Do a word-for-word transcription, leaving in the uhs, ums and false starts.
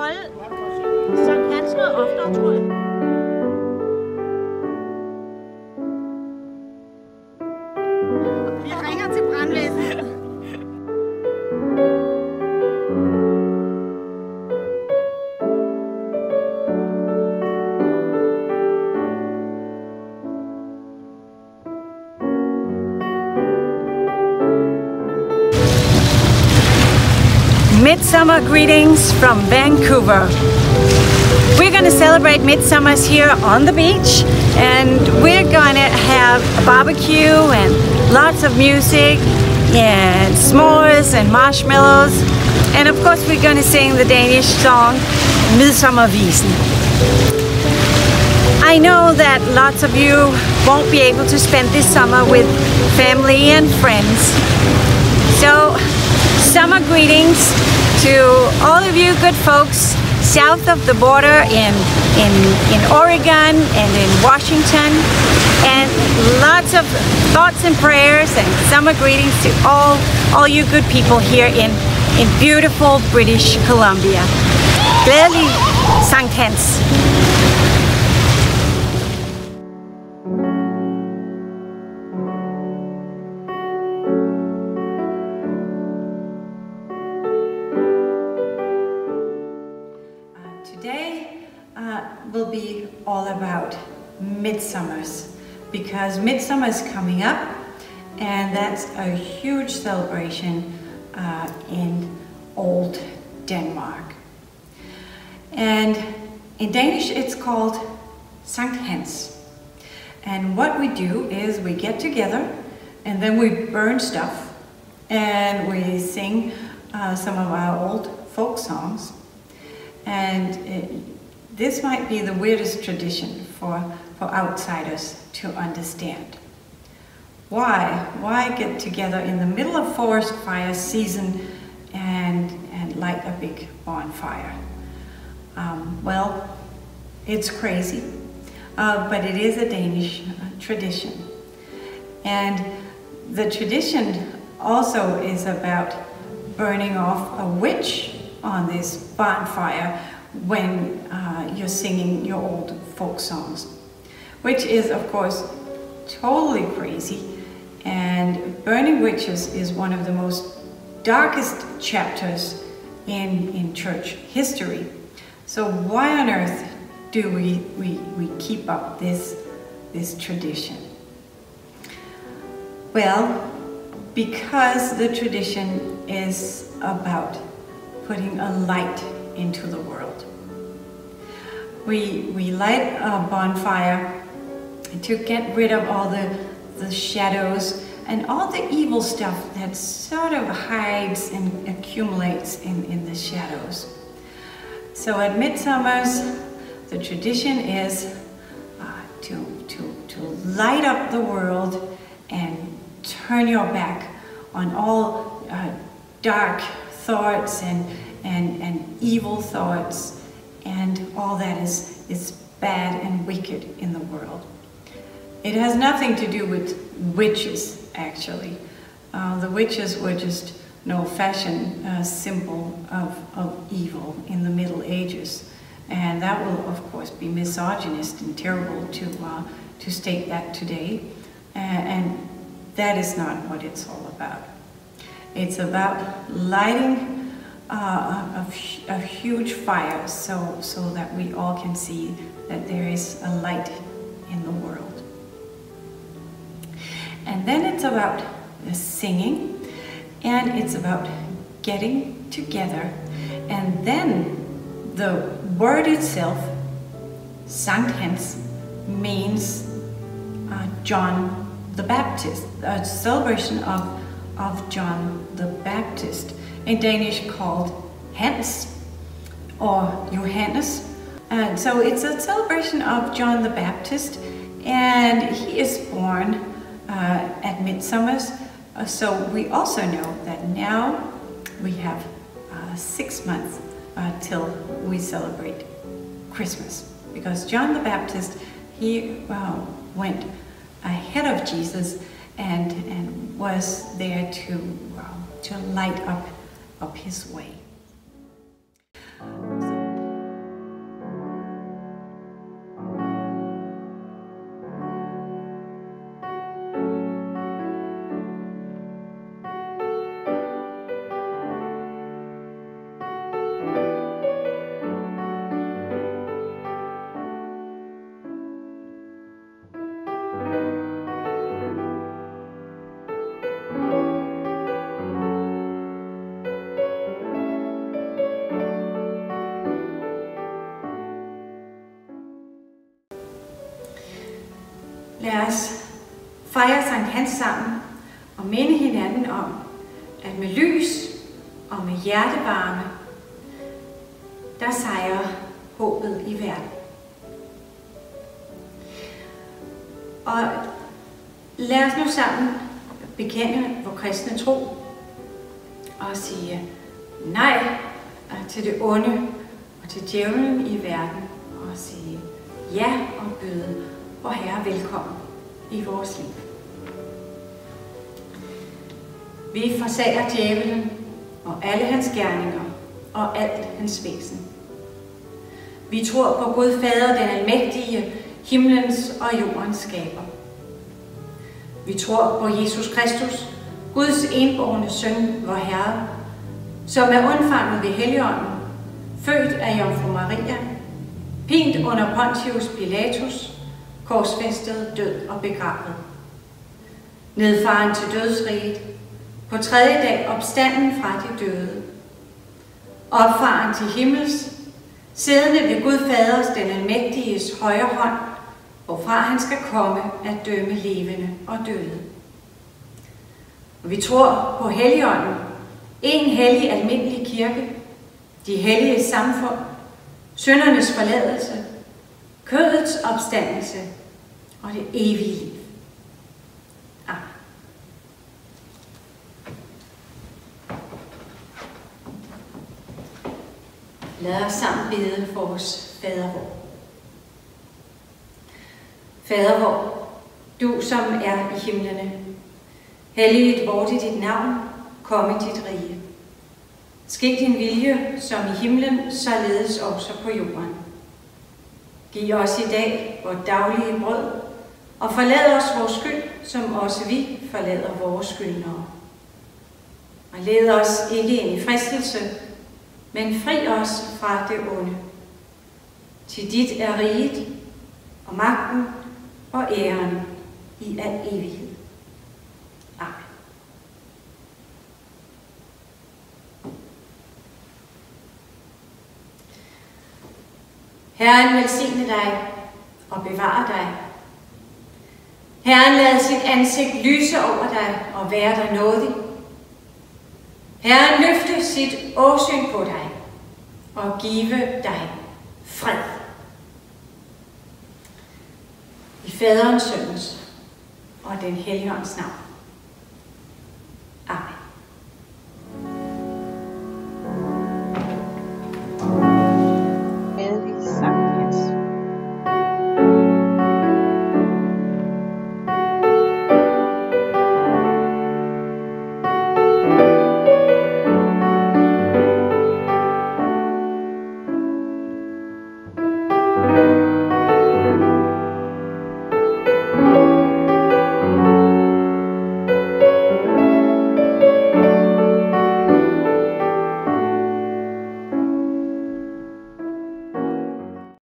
holde Sankt Hans noget oftere, tror jeg. Vi ringer til brandvæsenet. Midsummer greetings from Vancouver. We're going to celebrate Midsummers here on the beach, and we're going to have a barbecue and lots of music and s'mores and marshmallows, and of course we're going to sing the Danish song Midsommervisen. I know that lots of you won't be able to spend this summer with family and friends, so summer greetings to all of you good folks south of the border in, in, in Oregon and in Washington, and lots of thoughts and prayers and summer greetings to all, all you good people here in, in beautiful British Columbia. Glædelig Sankt Hans. Today uh, will be all about Midsummers, because Midsummer is coming up, and that's a huge celebration uh, in old Denmark. And in Danish it's called Sankt Hans. And what we do is we get together and then we burn stuff and we sing uh, some of our old folk songs. And it, this might be the weirdest tradition for, for outsiders to understand. Why? Why get together in the middle of forest fire season and, and light a big bonfire? Um, well, it's crazy, uh, but it is a Danish uh, tradition. And the tradition also is about burning off a witch on this bonfire when uh, you're singing your old folk songs, which is of course totally crazy, and burning witches is one of the most darkest chapters in, in church history. So why on earth do we, we, we keep up this, this tradition? Well, because the tradition is about putting a light into the world. We, we light a bonfire to get rid of all the, the shadows and all the evil stuff that sort of hides and accumulates in, in the shadows. So at Midsummers, the tradition is uh, to, to, to light up the world and turn your back on all uh, dark thoughts and, and, and evil thoughts and all that is, is bad and wicked in the world. It has nothing to do with witches, actually. Uh, the witches were just an old-fashioned uh, symbol of, of evil in the Middle Ages. And that will, of course, be misogynist and terrible to, uh, to state that today. Uh, and that is not what it's all about. It's about lighting uh, a, a huge fire so, so that we all can see that there is a light in the world. And then it's about singing, and it's about getting together. And then the word itself, Sankt Hans, means uh, John the Baptist, a celebration of of John the Baptist, in Danish called Hans or Johannes. And so it's a celebration of John the Baptist, and he is born uh, at Midsummers. Uh, so we also know that now we have uh, six months uh, till we celebrate Christmas, because John the Baptist, he uh, went ahead of Jesus and, and was there to, um, to light up, up his way. So, lad os fejre Sankt Hans sammen og minde hinanden om, at med lys og med hjertevarme, der sejrer håbet i verden. Og lad os nu sammen bekende vor kristne tro og sige nej til det onde og til djævlen i verden og sige ja og byde vor Herre velkommen i vores liv. Vi forsager djævlen og alle hans gerninger og alt hans væsen. Vi tror på Gud Fader, den almægtige, himlens og jordens skaber. Vi tror på Jesus Kristus, Guds enbårne søn, vor Herre, som er undfanget ved Helligånden, født af Jomfru Maria, pint under Pontius Pilatus, korsfæstet, død og begravet. Nedfaren til dødsriget, på tredje dag opstanden fra de døde. Opfaren til himmels, siddende ved Gud Faders, den almægtiges højre hånd, hvorfra han skal komme at dømme levende og døde. Og vi tror på Helligånden, en hellig almindelig kirke, de hellige samfund, syndernes forladelse, kødets opstandelse og det evige liv. Amen. Lad os sammen bede for vores Fader vor. Fader vor, du som er i himlene, helliget vorde dit navn, kom i dit rige. Ske din vilje, som i himlen, således også på jorden. Giv os i dag vores daglige brød, og forlad os vores skyld, som også vi forlader vores skyldnere. Og led os ikke ind i fristelse, men fri os fra det onde. Til dit er riget, og magten og æren i al evighed. Amen. Herren velsigne dig og bevare dig. Herren lad sit ansigt lyse over dig og være dig nådig. Herren løfte sit åsyn på dig og give dig fred. I Faderens, Søndens og den Helligånds navn.